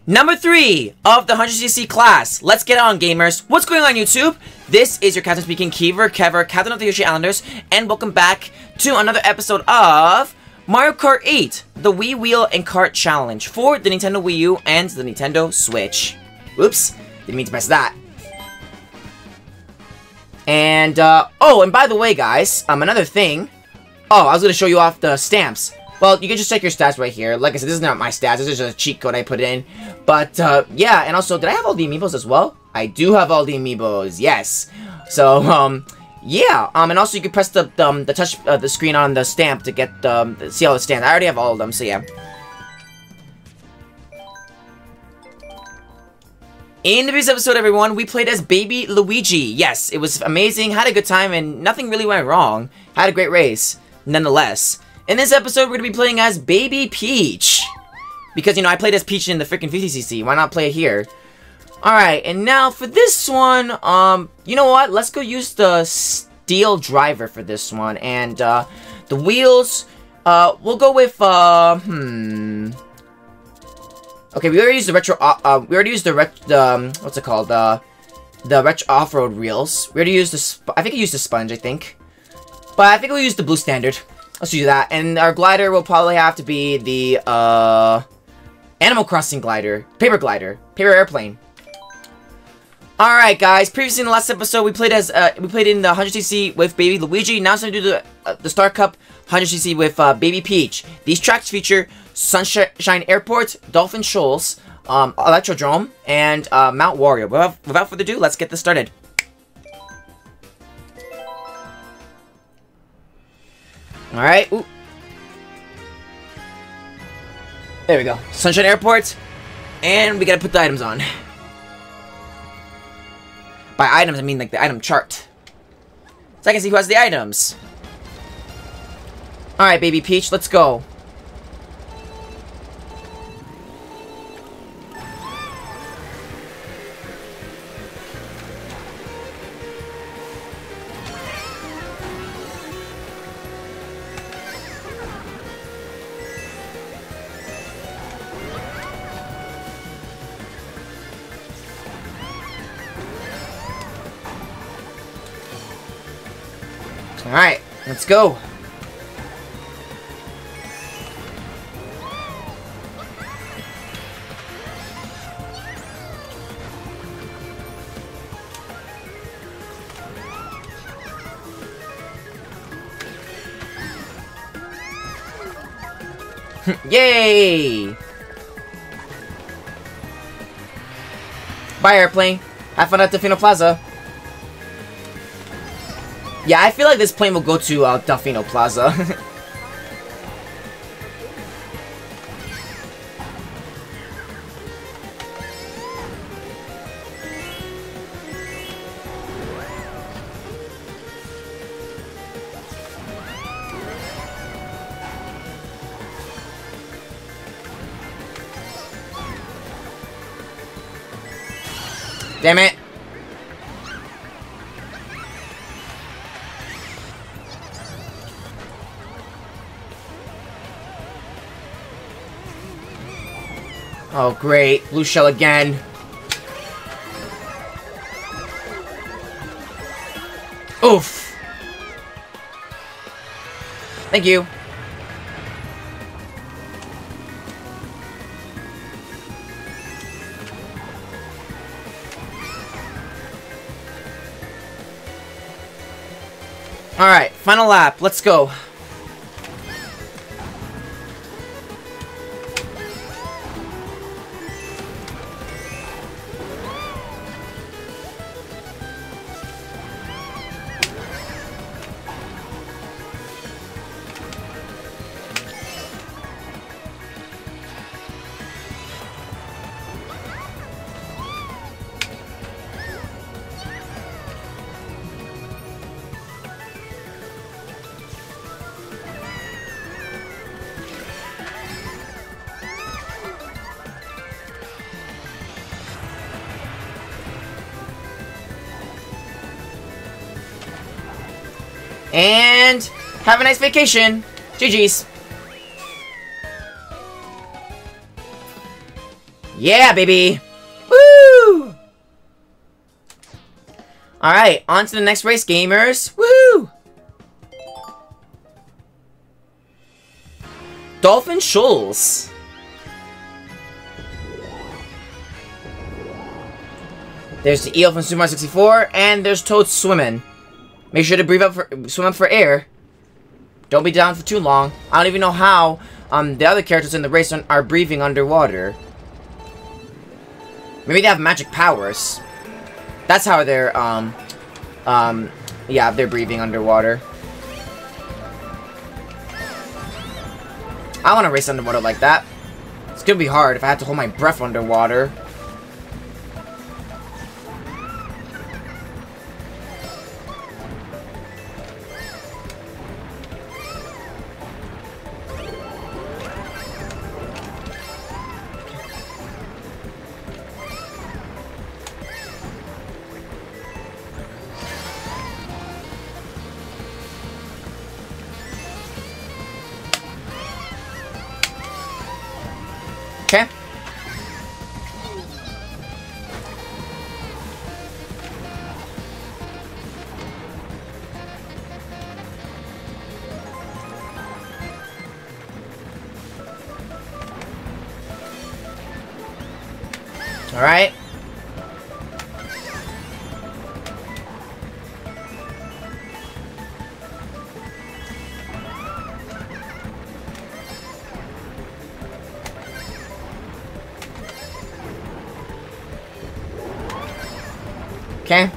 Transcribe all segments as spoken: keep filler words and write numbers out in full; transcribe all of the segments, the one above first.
Number three of the one hundred c c class. Let's get on, gamers. What's going on, YouTube? This is your captain speaking, Keever, Kever, Captain of the Yoshi Islanders, and welcome back to another episode of Mario Kart eight, the Wii Wheel and Kart Challenge for the Nintendo Wii U and the Nintendo Switch. Oops, didn't mean to press that. And, uh, oh, and by the way, guys, um, another thing. Oh, I was gonna show you off the stamps. Well, you can just check your stats right here. Like I said, this is not my stats. This is just a cheat code I put in. But, uh, yeah, and also, did I have all the amiibos as well? I do have all the amiibos, yes. So, um, yeah. Um, and also, you can press the, um, the touch, uh, the screen on the stamp to get, um, see all the stands. I already have all of them, so yeah. In the previous episode, everyone, we played as Baby Luigi. Yes, it was amazing, had a good time, and nothing really went wrong. Had a great race, nonetheless. In this episode, we're going to be playing as Baby Peach. Because, you know, I played as Peach in the freaking fifty c c. Why not play it here? Alright, and now for this one, um, you know what? Let's go use the steel driver for this one. And, uh, the wheels, uh, we'll go with, uh, hmm... Okay, we already used the retro, uh, uh we already used the, ret um, what's it called? Uh, the retro off-road reels. We already used the, sp I think I used the sponge, I think. But I think we'll use the blue standard. Let's do that. And our glider will probably have to be the, uh... Animal Crossing glider. Paper glider. Paper airplane. Alright, guys. Previously in the last episode, we played as, uh... We played in the one hundred c c with Baby Luigi. Now it's time to do the, uh, the Star Cup one hundred c c with, uh, Baby Peach. These tracks feature Sunshine Airport, Dolphin Shoals, um, Electrodrome, and, uh, Mount Wario. Without, without further ado, let's get this started. Alright, ooh. There we go. Sunshine Airport. And we gotta put the items on. By items, I mean like the item chart. So I can see who has the items. Alright, Baby Peach, let's go. Alright, let's go. Yay! Bye, airplane. Have fun at Delfino Plaza. Yeah, I feel like this plane will go to uh, Delfino Plaza. Damn it. Oh, great. Blue shell again. Oof. Thank you. Alright, final lap. Let's go. And have a nice vacation. G G's. Yeah, baby! Woo! Alright, on to the next race, gamers. Woo! Dolphin Shoals. There's the eel from Super Mario sixty-four, and there's Toad swimming. Make sure to breathe up for, swim up for air. Don't be down for too long. I don't even know how um, the other characters in the race are breathing underwater. Maybe they have magic powers. That's how they're, um, um, yeah, they're breathing underwater. I want to race underwater like that. It's gonna be hard if I have to hold my breath underwater. Okay. All right. Okay.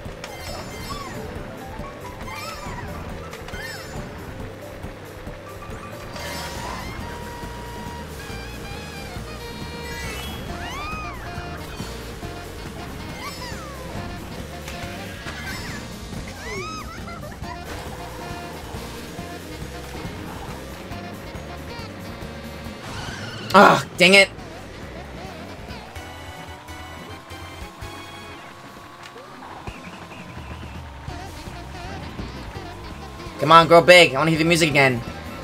Ah, dang it. Come on, grow big. I want to hear the music again.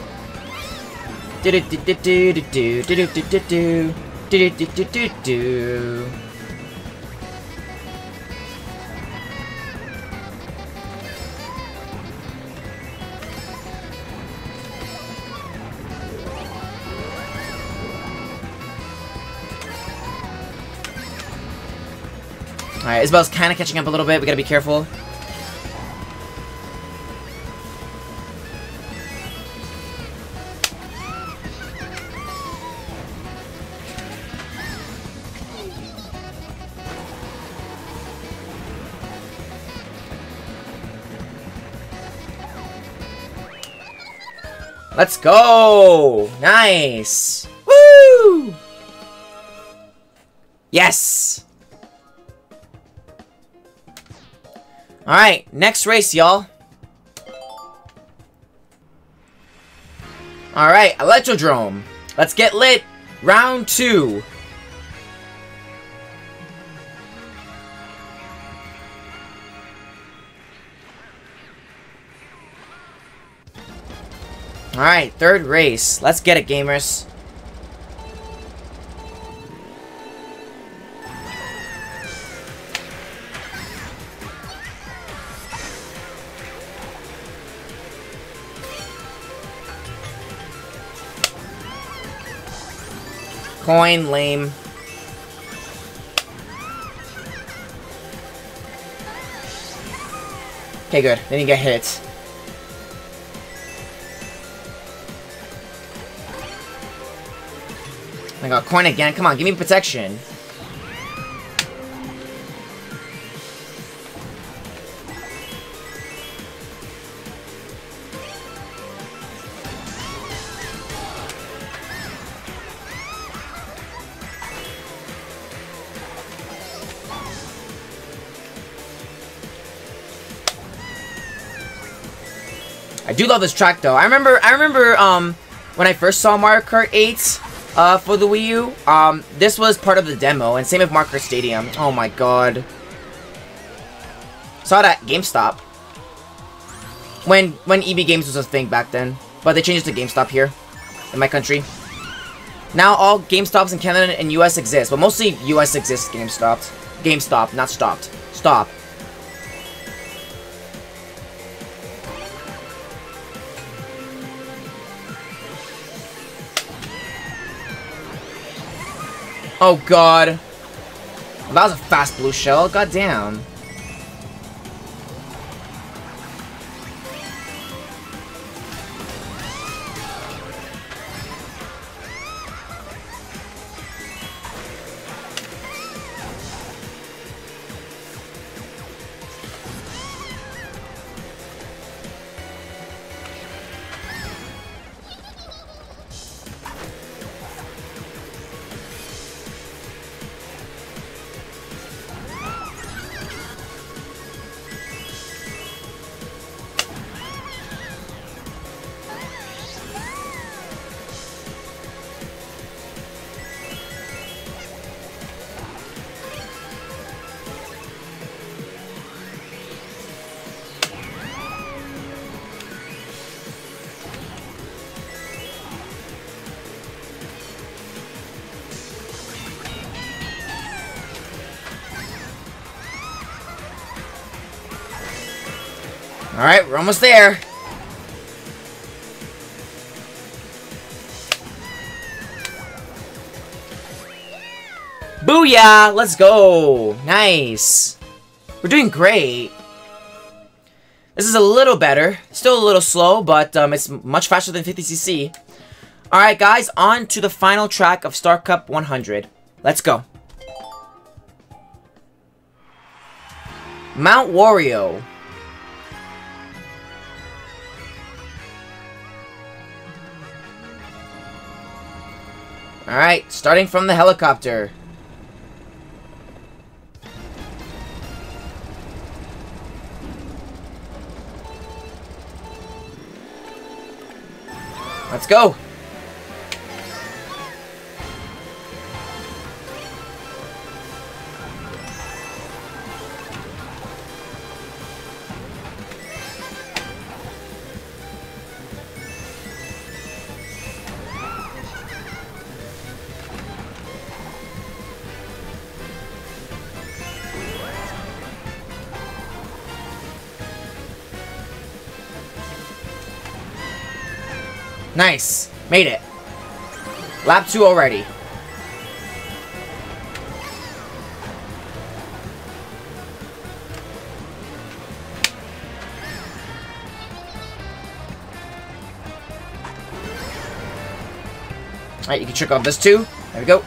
Do do do do do do do do do do do do do do do do. Alright, Isabel's kind of catching up a little bit. We gotta be careful. Let's go! Nice! Woo! Yes! Alright, next race, y'all. Alright, Electrodrome. Let's get lit. Round two. Alright, third race. Let's get it, gamers. Coin, lame. Okay, good. Then you get hit. I got coin again. Come on, give me protection. I do love this track though. I remember I remember um when I first saw Mario Kart eight uh for the Wii U. Um this was part of the demo, and same with Mario Kart Stadium. Oh my god. Saw that GameStop. When when E B Games was a thing back then. But they changed it to GameStop here in my country. Now all GameStops in Canada and U S exist, but mostly U S exists GameStops. GameStop, not stopped. Stop. Oh god. Well, that was a fast blue shell. God damn. Alright, we're almost there. Booyah! Let's go! Nice! We're doing great. This is a little better. Still a little slow, but um, it's much faster than fifty C C. Alright guys, on to the final track of Star Cup one hundred. Let's go. Mount Wario. Alright, starting from the helicopter. Let's go! Nice! Made it! Lap two already. Alright, you can trick off this too. There we go.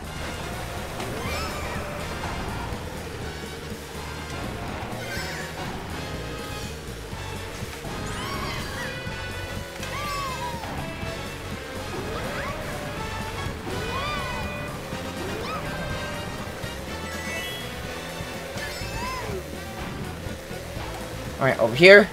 Alright, over here.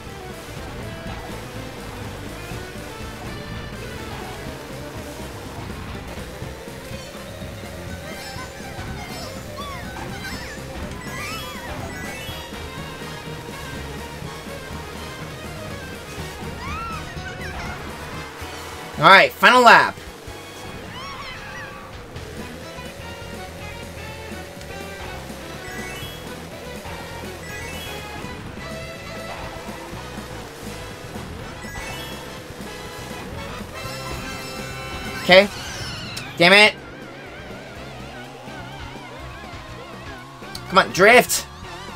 Alright, final lap. Okay. Damn it. Come on, drift.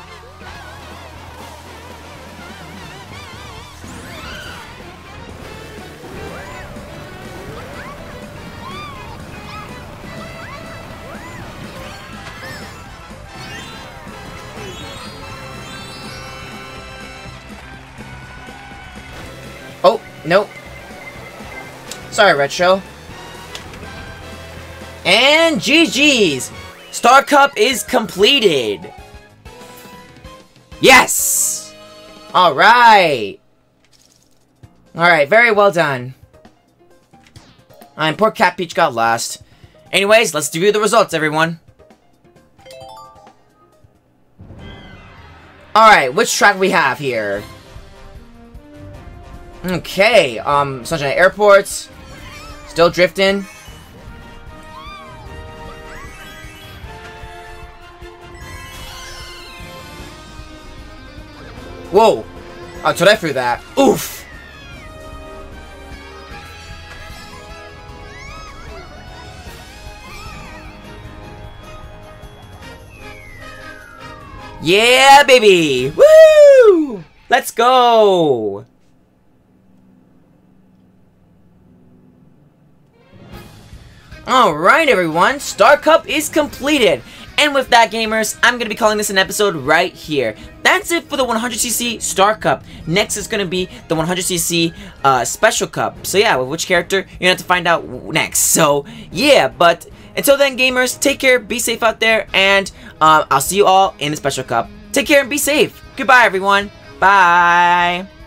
Oh, nope. Sorry, Red Shell. And G G's! Star Cup is completed! Yes! Alright! Alright, very well done. And poor Cat Peach got last. Anyways, let's review the results, everyone. Alright, which track we have here? Okay, um, Sunshine Airports. Still drifting. Whoa. Oh, Toadette threw that. Oof. Yeah, baby! Woo! Let's go! Alright, everyone. Star Cup is completed. And with that, gamers, I'm going to be calling this an episode right here. That's it for the one hundred c c Star Cup. Next is going to be the one hundred c c uh, Special Cup. So yeah, with which character, you're going to have to find out next. So yeah, but until then, gamers, take care, be safe out there, and uh, I'll see you all in the Special Cup. Take care and be safe. Goodbye, everyone. Bye.